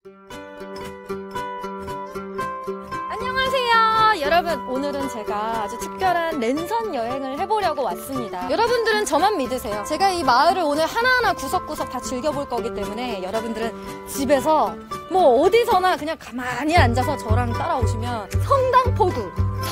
안녕하세요 여러분, 오늘은 제가 아주 특별한 랜선 여행을 해보려고 왔습니다. 여러분들은 저만 믿으세요. 제가 이 마을을 오늘 하나하나 구석구석 다 즐겨볼 거기 때문에 여러분들은 집에서 뭐 어디서나 그냥 가만히 앉아서 저랑 따라오시면 성당포구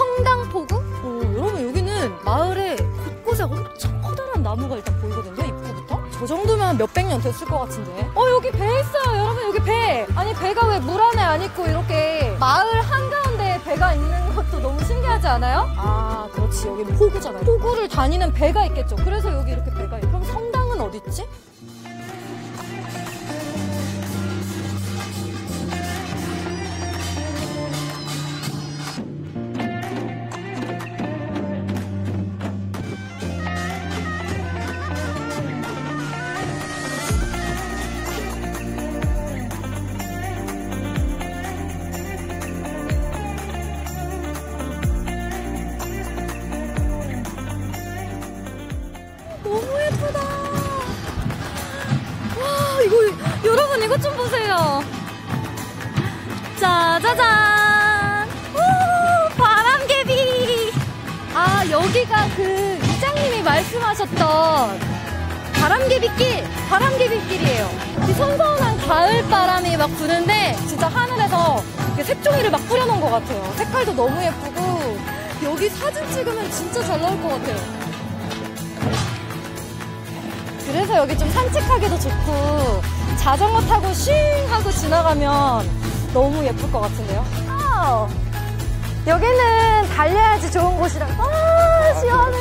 여러분, 여기는 마을에 곳곳에 엄청 커다란 나무가 일단 보이거든요. 입구부터 저 정도면 몇백 년 됐을 것 같은데. 여기 배 있어요 여러분. 여기 배. 아니 배가 왜 물 안에 안 있고 이렇게 마을 한가운데에 배가 있는 것도 너무 신기하지 않아요? 아 그렇지, 여기 포구잖아요. 포구를 다니는 배가 있겠죠. 그래서 여기 이렇게 배가 있고. 그럼 성당은 어디 있지? 너무 예쁘다. 와, 여러분 이것 좀 보세요. 짜자잔. 오, 바람개비. 아, 여기가 그 이장님이 말씀하셨던 바람개비길이에요. 이 선선한 가을 바람이 막 부는데 진짜 하늘에서 색종이를 막 뿌려놓은 것 같아요. 색깔도 너무 예쁘고 여기 사진 찍으면 진짜 잘 나올 것 같아요. 그래서 여기 좀 산책하기도 좋고 자전거 타고 쉥 하고 지나가면 너무 예쁠 것 같은데요. 여기는 달려야지 좋은 곳이라. 시원해.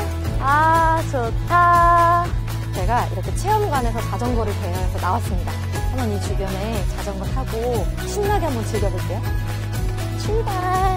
좋다. 제가 이렇게 체험관에서 자전거를 대여해서 나왔습니다. 한번 이 주변에 자전거 타고 신나게 한번 즐겨볼게요. 출발.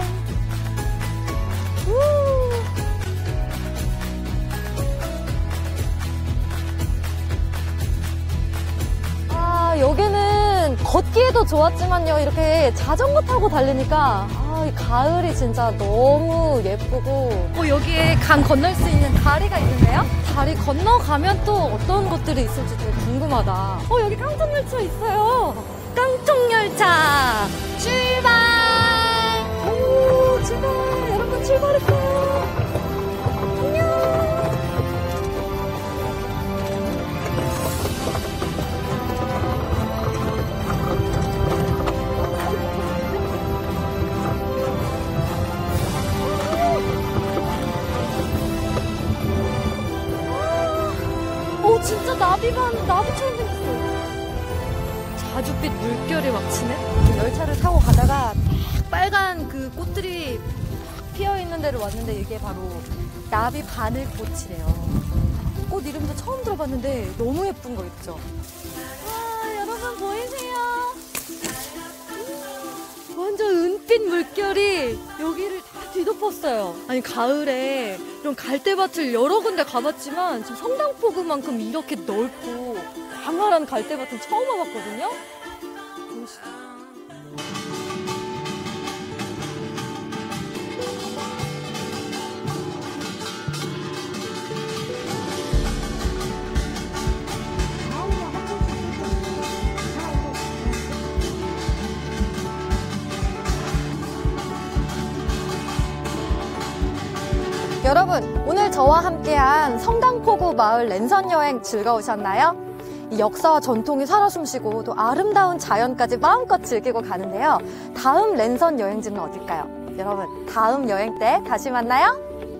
여기는 걷기에도 좋았지만요, 이렇게 자전거 타고 달리니까 이 가을이 진짜 너무 예쁘고. 여기에 강 건널 수 있는 다리가 있는데요? 다리 건너가면 또 어떤 것들이 있을지 되게 궁금하다. 여기 깡통열차 있어요. 깡통열차 출발. 출발. 여러분 출발했어요. 안녕. 진짜 나비처럼 생겼어. 자줏빛 물결이 막 치네. 열차를 타고 가다가 딱 빨간 그 꽃들이 피어 있는 데를 왔는데 이게 바로 나비 바늘꽃이래요. 꽃 이름도 처음 들어봤는데 너무 예쁜 거 있죠. 와, 여러분 보이세요? 완전 은빛 물결이 여기를 다 뒤덮었어요. 아니 가을에 이런 갈대밭을 여러 군데 가봤지만 지금 성당포구만큼 이렇게 넓고 광활한 갈대밭은 처음 와봤거든요. 보이시죠? 여러분, 오늘 저와 함께한 성당포구 마을 랜선 여행 즐거우셨나요? 이 역사와 전통이 살아 숨쉬고 또 아름다운 자연까지 마음껏 즐기고 가는데요. 다음 랜선 여행지는 어딜까요? 여러분, 다음 여행 때 다시 만나요.